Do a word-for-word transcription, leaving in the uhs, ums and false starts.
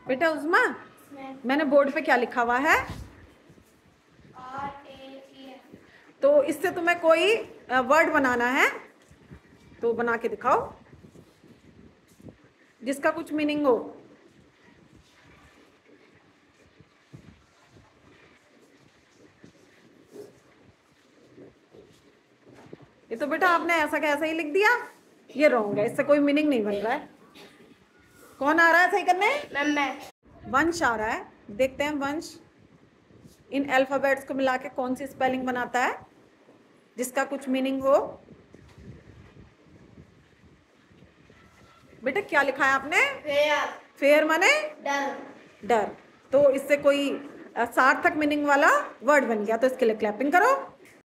बेटा उस्मा, मैंने बोर्ड पे क्या लिखा हुआ है? तो इससे तुम्हें कोई वर्ड बनाना है, तो बना के दिखाओ जिसका कुछ मीनिंग हो। ये तो बेटा आपने ऐसा का ऐसा ही लिख दिया, ये रॉन्ग है, इससे कोई मीनिंग नहीं बन रहा है। कौन आ रहा है सही करने? मैम मैं। वंश आ रहा है, देखते हैं वंश इन अल्फाबेट्स को मिला के कौन सी स्पेलिंग बनाता है जिसका कुछ मीनिंग हो। बेटा क्या लिखा है आपने? फेयर। फेयर माने डर। डर। तो इससे कोई सार्थक मीनिंग वाला वर्ड बन गया, तो इसके लिए क्लैपिंग करो।